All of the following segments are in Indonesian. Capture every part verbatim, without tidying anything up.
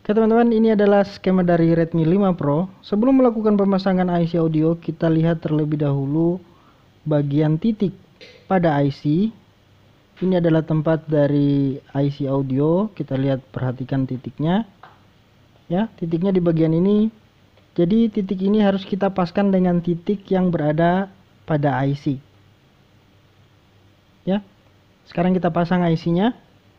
Oke teman-teman, ini adalah skema dari Redmi lima Pro. Sebelum melakukan pemasangan I C audio, kita lihat terlebih dahulu bagian titik pada I C. Ini adalah tempat dari I C audio. Kita lihat, perhatikan titiknya. Ya, titiknya di bagian ini. Jadi titik ini harus kita paskan dengan titik yang berada pada I C. Ya. Sekarang kita pasang I C-nya.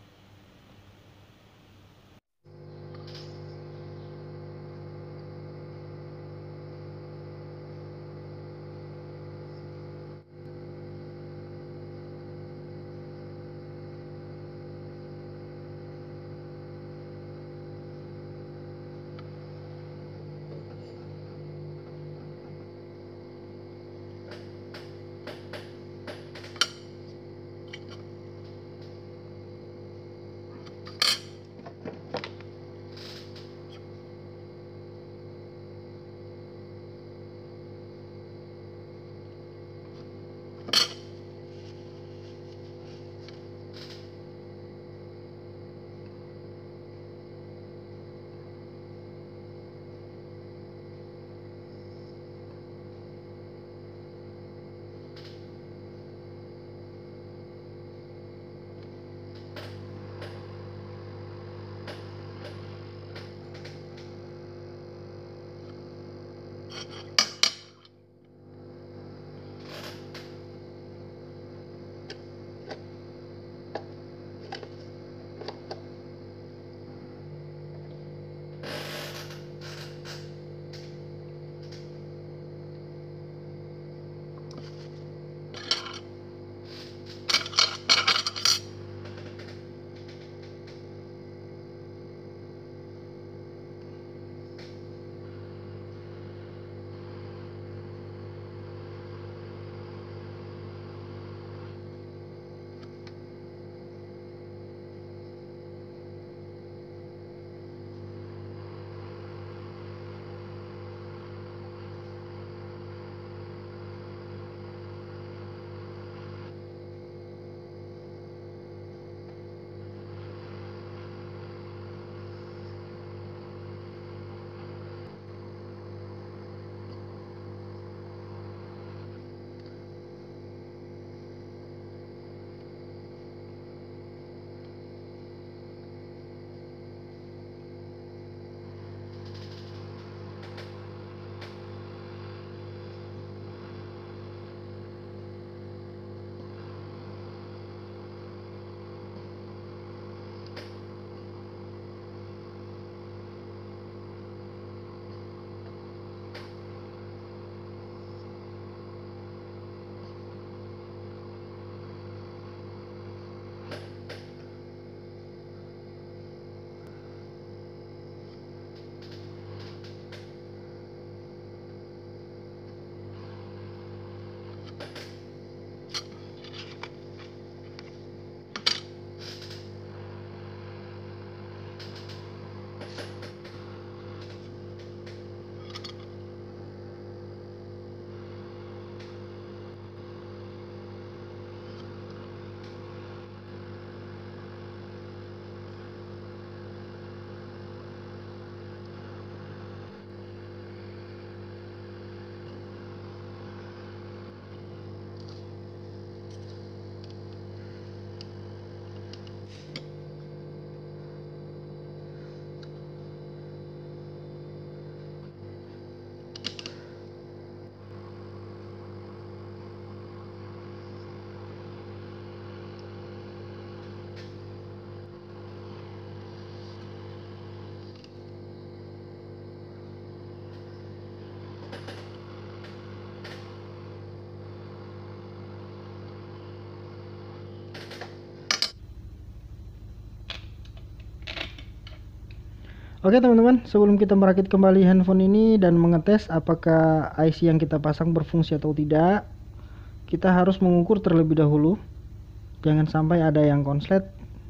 Oke teman-teman, sebelum kita merakit kembali handphone ini dan mengetes apakah I C yang kita pasang berfungsi atau tidak, kita harus mengukur terlebih dahulu. Jangan sampai ada yang konslet.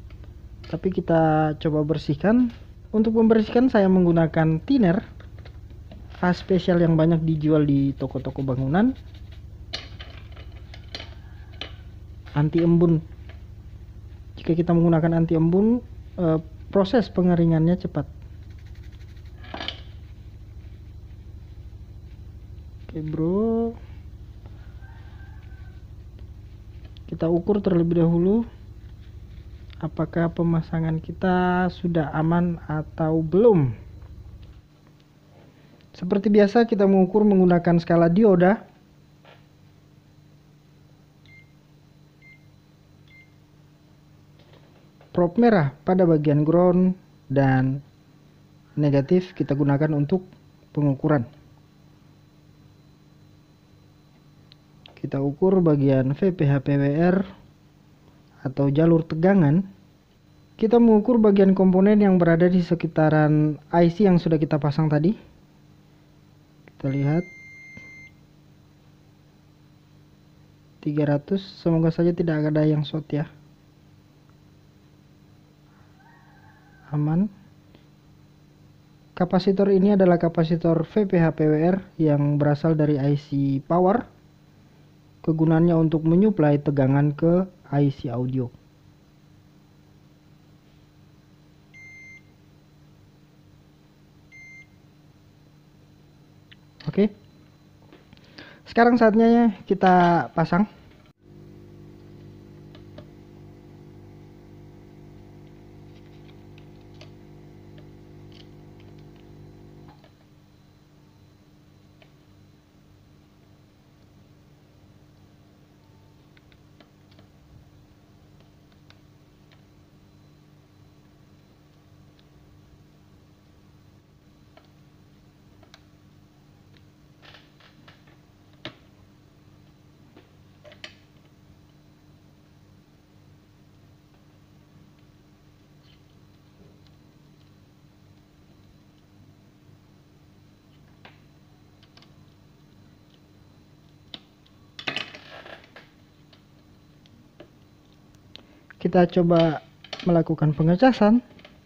Tapi kita coba bersihkan. Untuk membersihkan saya menggunakan thinner fast spesial yang banyak dijual di toko-toko bangunan. Anti embun. Jika kita menggunakan anti embun, eh, proses pengeringannya cepat. Oke bro, kita ukur terlebih dahulu apakah pemasangan kita sudah aman atau belum. Seperti biasa kita mengukur menggunakan skala dioda. Probe merah pada bagian ground dan negatif kita gunakan untuk pengukuran. Kita ukur bagian V P H P W R atau jalur tegangan. Kita mengukur bagian komponen yang berada di sekitaran I C yang sudah kita pasang tadi. Kita lihat tiga ratus, semoga saja tidak ada yang short ya. Aman. Kapasitor ini adalah kapasitor V P H P W R yang berasal dari I C power. Kegunaannya untuk menyuplai tegangan ke I C audio. Oke. Sekarang saatnya kita pasang. Kita coba melakukan pengecasan.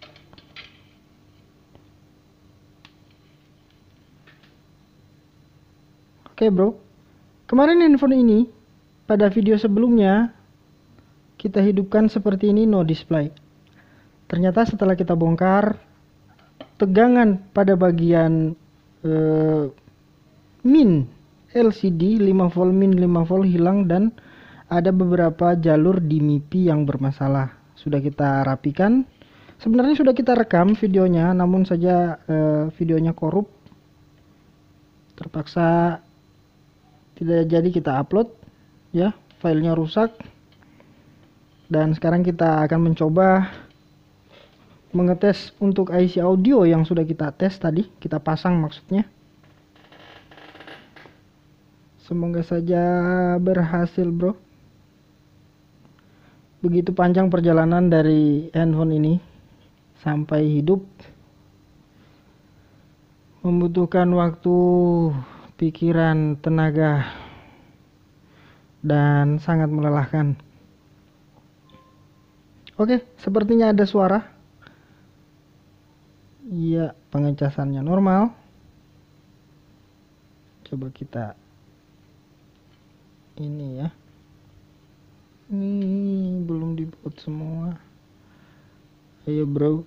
Oke bro, kemarin handphone ini pada video sebelumnya kita hidupkan seperti ini, no display. Ternyata setelah kita bongkar, tegangan pada bagian eh, min L C D lima volt min lima volt hilang dan ada beberapa jalur di M I P I yang bermasalah. Sudah kita rapikan. Sebenarnya sudah kita rekam videonya, namun saja eh, videonya korup. Terpaksa tidak jadi kita upload ya, filenya rusak. Dan sekarang kita akan mencoba mengetes untuk I C audio yang sudah kita tes tadi, kita pasang maksudnya. Semoga saja berhasil bro. Begitu panjang perjalanan dari handphone ini sampai hidup, membutuhkan waktu, pikiran, tenaga, dan sangat melelahkan. Oke, sepertinya ada suara. Iya, pengecasannya normal. Coba kita ini ya. Ini belum dibuat semua. Ayo bro.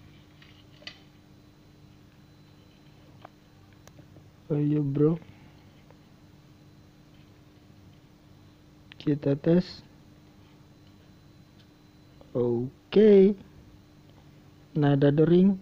Ayo bro. Kita tes. Oke. Nada dering.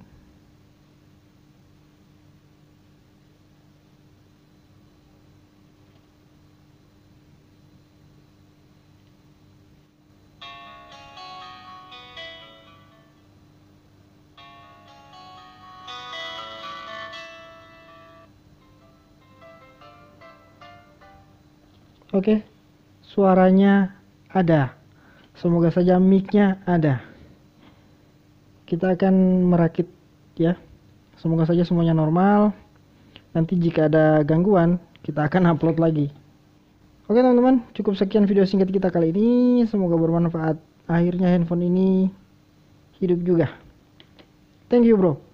Oke, suaranya ada. Semoga saja mic-nya ada. Kita akan merakit ya. Semoga saja semuanya normal. Nanti jika ada gangguan, kita akan upload lagi. Oke teman-teman, cukup sekian video singkat kita kali ini. Semoga bermanfaat. Akhirnya handphone ini hidup juga. Thank you bro.